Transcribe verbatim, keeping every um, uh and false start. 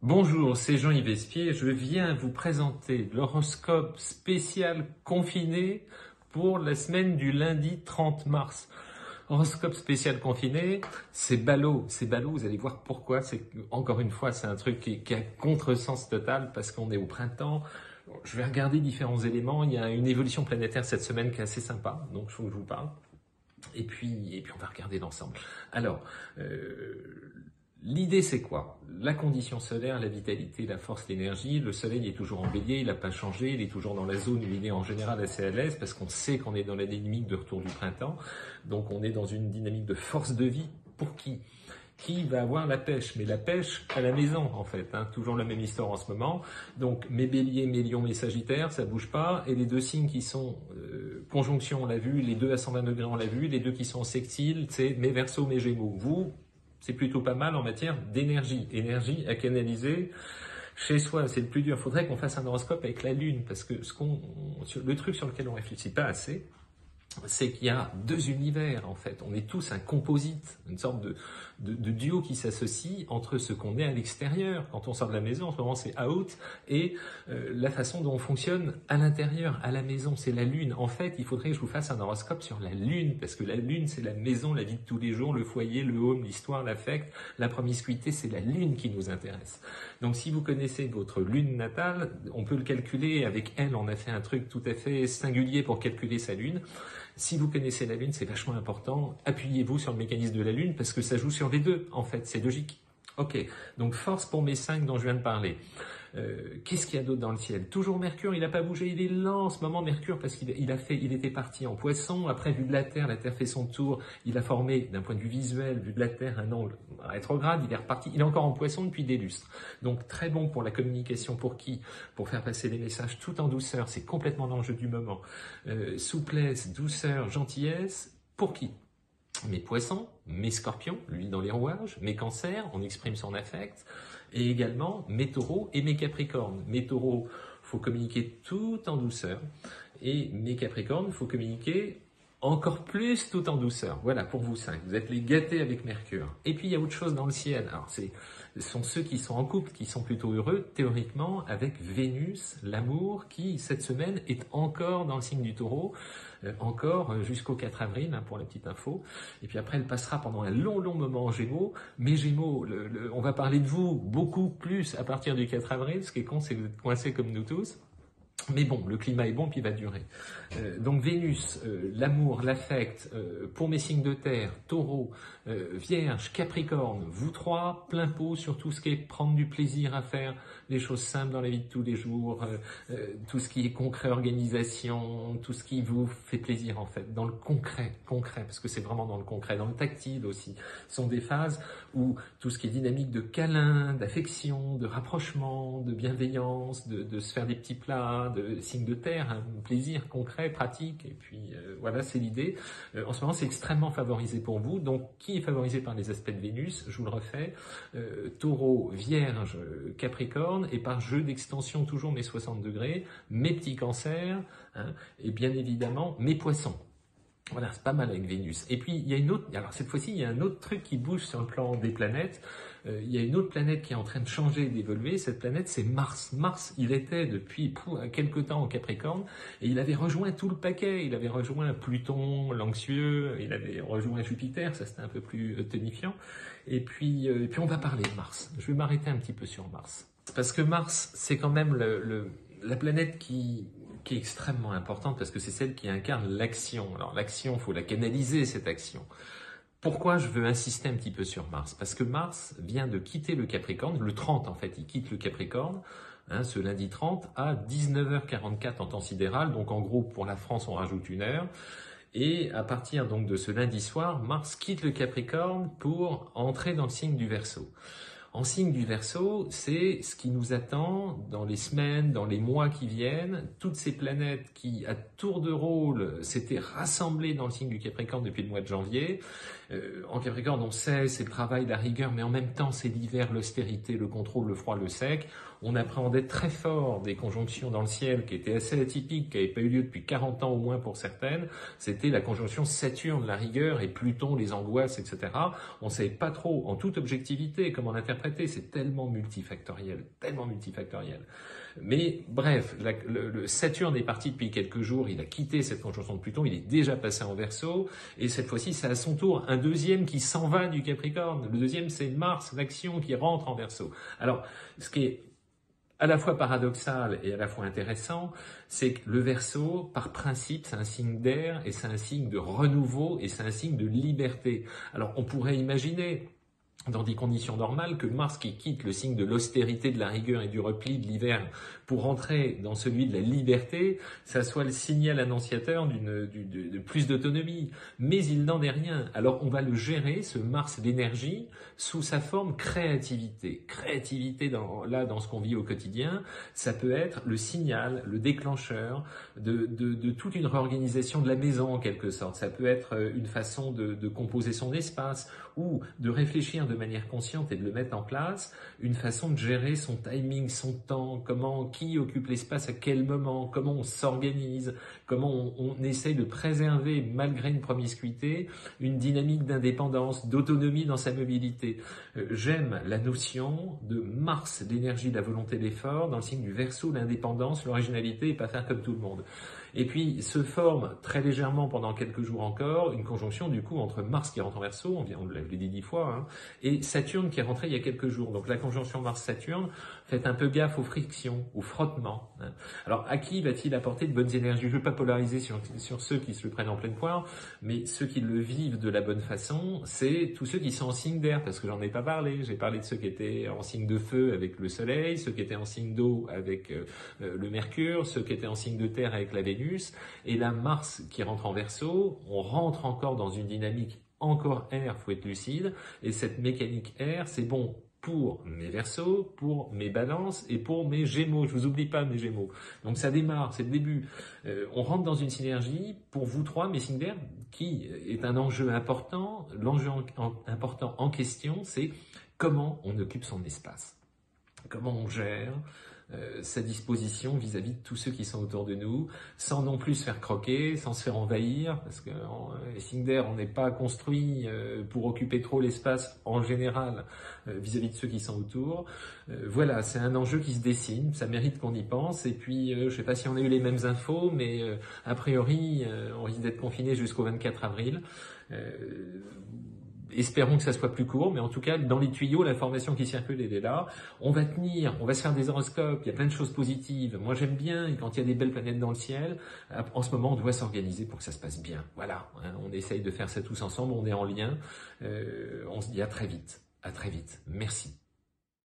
Bonjour, c'est Jean-Yves Espier. Je viens vous présenter l'horoscope spécial confiné pour la semaine du lundi trente mars. Horoscope spécial confiné, c'est ballot, c'est ballot, vous allez voir pourquoi. C'est encore une fois, c'est un truc qui, qui a contresens total parce qu'on est au printemps. Je vais regarder différents éléments. Il y a une évolution planétaire cette semaine qui est assez sympa, donc il faut que je vous parle. Et puis, et puis on va regarder l'ensemble. Alors, euh, l'idée c'est quoi? La condition solaire, la vitalité, la force, l'énergie. Le soleil est toujours en bélier, il n'a pas changé, il est toujours dans la zone où il est en général assez à l'aise parce qu'on sait qu'on est dans la dynamique de retour du printemps. Donc on est dans une dynamique de force de vie. Pour qui? Qui va avoir la pêche? Mais la pêche à la maison en fait, hein, toujours la même histoire en ce moment. Donc mes béliers, mes lions, mes sagittaires, ça bouge pas. Et les deux signes qui sont euh, conjonction, on l'a vu, les deux à cent vingt degrés, on l'a vu, les deux qui sont en sextile, c'est mes verseaux, mes gémeaux. Vous, c'est plutôt pas mal en matière d'énergie. Énergie à canaliser chez soi, c'est le plus dur. Il faudrait qu'on fasse un horoscope avec la Lune, parce que ce qu'on, le truc sur lequel on réfléchit pas assez, c'est qu'il y a deux univers en fait. On est tous un composite, une sorte de, de, de duo qui s'associe entre ce qu'on est à l'extérieur. Quand on sort de la maison, en ce moment c'est out, et euh, la façon dont on fonctionne à l'intérieur, à la maison, c'est la Lune. En fait, il faudrait que je vous fasse un horoscope sur la Lune, parce que la Lune c'est la maison, la vie de tous les jours, le foyer, le home, l'histoire, l'affect, la promiscuité, c'est la Lune qui nous intéresse. Donc si vous connaissez votre Lune natale, on peut le calculer. Avec elle, on a fait un truc tout à fait singulier pour calculer sa Lune. Si vous connaissez la Lune, c'est vachement important. Appuyez-vous sur le mécanisme de la Lune parce que ça joue sur les deux, en fait, c'est logique. Ok, donc force pour mes cinq dont je viens de parler. Euh, Qu'est-ce qu'il y a d'autre dans le ciel? Toujours Mercure, il n'a pas bougé, il est lent en ce moment Mercure parce qu'il il a fait, il était parti en Poisson. Après, vu de la Terre, la Terre fait son tour, il a formé d'un point de vue visuel, vu de la Terre, un angle rétrograde. Il est reparti, il est encore en Poisson depuis des lustres. Donc très bon pour la communication. Pour qui? Pour faire passer des messages tout en douceur. C'est complètement dans le jeu du moment. Euh, souplesse, douceur, gentillesse. Pour qui? Mes poissons, mes scorpions, lui dans les rouages, mes cancers, on exprime son affect, et également mes taureaux et mes capricornes. Mes taureaux, faut communiquer tout en douceur, et mes capricornes, faut communiquer encore plus tout en douceur. Voilà, pour vous cinq, vous êtes les gâtés avec Mercure. Et puis il y a autre chose dans le ciel. Alors c'est, ce sont ceux qui sont en couple, qui sont plutôt heureux, théoriquement, avec Vénus, l'amour, qui cette semaine est encore dans le signe du Taureau, euh, encore jusqu'au quatre avril, hein, pour la petite info. Et puis après, elle passera pendant un long, long moment en Gémeaux. Mais Gémeaux, le, le, on va parler de vous beaucoup plus à partir du quatre avril. Ce qui est con, c'est que vous êtes coincés comme nous tous. Mais bon, le climat est bon, puis il va durer. Euh, donc Vénus, euh, l'amour, l'affect, euh, pour mes signes de terre, Taureau, euh, Vierge, Capricorne, vous trois, plein pot sur tout ce qui est prendre du plaisir à faire les choses simples dans la vie de tous les jours, euh, euh, tout ce qui est concret, organisation, tout ce qui vous fait plaisir en fait, dans le concret, concret, parce que c'est vraiment dans le concret, dans le tactile aussi. Ce sont des phases où tout ce qui est dynamique de câlin, d'affection, de rapprochement, de bienveillance, de, de se faire des petits plats, de signes de terre, un plaisir concret, pratique, et puis euh, voilà, c'est l'idée. Euh, en ce moment, c'est extrêmement favorisé pour vous. Donc, qui est favorisé par les aspects de Vénus? Je vous le refais. Euh, Taureau, Vierge, Capricorne, et par jeu d'extension, toujours mes soixante degrés, mes petits cancers, hein, et bien évidemment, mes poissons. Voilà, c'est pas mal avec Vénus. Et puis, il y a une autre, alors cette fois-ci, il y a un autre truc qui bouge sur le plan des planètes. Euh, il y a une autre planète qui est en train de changer, d'évoluer. Cette planète, c'est Mars. Mars, il était depuis pou, quelque temps en Capricorne, et il avait rejoint tout le paquet. Il avait rejoint Pluton, l'anxieux, il avait rejoint Jupiter, ça c'était un peu plus euh, tonifiant. Et puis, euh, et puis, on va parler de Mars. Je vais m'arrêter un petit peu sur Mars. Parce que Mars, c'est quand même le, le, la planète qui... qui est extrêmement importante parce que c'est celle qui incarne l'action. Alors l'action, il faut la canaliser, cette action. Pourquoi je veux insister un petit peu sur Mars? Parce que Mars vient de quitter le Capricorne, le trente en fait, il quitte le Capricorne, hein, ce lundi trente, à dix-neuf heures quarante-quatre en temps sidéral, donc en gros pour la France on rajoute une heure. Et à partir donc de ce lundi soir, Mars quitte le Capricorne pour entrer dans le signe du Verseau. En signe du Verseau, c'est ce qui nous attend dans les semaines, dans les mois qui viennent. Toutes ces planètes qui, à tour de rôle, s'étaient rassemblées dans le signe du Capricorne depuis le mois de janvier. Euh, en Capricorne, on sait, c'est le travail, la rigueur, mais en même temps, c'est l'hiver, l'austérité, le contrôle, le froid, le sec. On appréhendait très fort des conjonctions dans le ciel qui étaient assez atypiques, qui n'avaient pas eu lieu depuis quarante ans au moins pour certaines. C'était la conjonction Saturne, la rigueur, et Pluton, les angoisses, et cetera. On ne savait pas trop, en toute objectivité, comment l'interpréter interpréter, c'est tellement multifactoriel, tellement multifactoriel. Mais bref, la, le, le Saturne est parti depuis quelques jours, il a quitté cette conjonction de Pluton, il est déjà passé en Verseau, et cette fois-ci, c'est à son tour un deuxième qui s'en va du Capricorne. Le deuxième, c'est Mars, l'action qui rentre en Verseau. Alors, ce qui est à la fois paradoxal et à la fois intéressant, c'est que le Verseau, par principe, c'est un signe d'air et c'est un signe de renouveau et c'est un signe de liberté. Alors, on pourrait imaginer, dans des conditions normales, que Mars qui quitte le signe de l'austérité, de la rigueur et du repli de l'hiver pour rentrer dans celui de la liberté, ça soit le signal annonciateur d'une, d'une, de, de plus d'autonomie. Mais il n'en est rien. Alors on va le gérer, ce Mars d'énergie, sous sa forme créativité. Créativité, dans, là, dans ce qu'on vit au quotidien, ça peut être le signal, le déclencheur de, de, de toute une réorganisation de la maison, en quelque sorte. Ça peut être une façon de, de composer son espace ou de réfléchir de manière consciente et de le mettre en place, une façon de gérer son timing, son temps, comment, qui occupe l'espace à quel moment, comment on s'organise, comment on, on essaye de préserver, malgré une promiscuité, une dynamique d'indépendance, d'autonomie dans sa mobilité. Euh, j'aime la notion de Mars, l'énergie, la volonté, l'effort, dans le signe du Verseau, l'indépendance, l'originalité et pas faire comme tout le monde. Et puis se forme très légèrement pendant quelques jours encore une conjonction du coup entre Mars qui rentre en Verseau, on, vient, on l'a dit dix fois, hein, et Saturne qui est rentré il y a quelques jours. Donc la conjonction Mars-Saturne, faites un peu gaffe aux frictions, aux frottements. Hein. Alors à qui va-t-il apporter de bonnes énergies? Je ne veux pas polariser sur, sur ceux qui se le prennent en pleine poire, mais ceux qui le vivent de la bonne façon, c'est tous ceux qui sont en signe d'air, parce que j'en ai pas parlé. J'ai parlé de ceux qui étaient en signe de feu avec le Soleil, ceux qui étaient en signe d'eau avec euh, le Mercure, ceux qui étaient en signe de terre avec la Vénus. Et là, Mars qui rentre en Verseau, on rentre encore dans une dynamique encore air, faut être lucide, et cette mécanique air, c'est bon pour mes Verseaux, pour mes Balances et pour mes Gémeaux. Je vous oublie pas mes Gémeaux. Donc ça démarre, c'est le début. Euh, on rentre dans une synergie pour vous trois, mes signes d'air, qui est un enjeu important. L'enjeu en, en, important en question, c'est comment on occupe son espace, comment on gère Euh, sa disposition vis-à-vis de tous ceux qui sont autour de nous, sans non plus se faire croquer, sans se faire envahir, parce que en, les signes d'air, on n'est pas construit euh, pour occuper trop l'espace en général euh, vis-à-vis de ceux qui sont autour. Euh, voilà, c'est un enjeu qui se dessine, ça mérite qu'on y pense, et puis euh, je sais pas si on a eu les mêmes infos, mais euh, a priori, euh, on risque d'être confiné jusqu'au vingt-quatre avril. Euh, Espérons que ça soit plus court, mais en tout cas, dans les tuyaux, l'information qui circule, elle est là. On va tenir, on va se faire des horoscopes, il y a plein de choses positives. Moi, j'aime bien, et quand il y a des belles planètes dans le ciel, en ce moment, on doit s'organiser pour que ça se passe bien. Voilà, hein, on essaye de faire ça tous ensemble, on est en lien. Euh, on se dit à très vite, à très vite. Merci.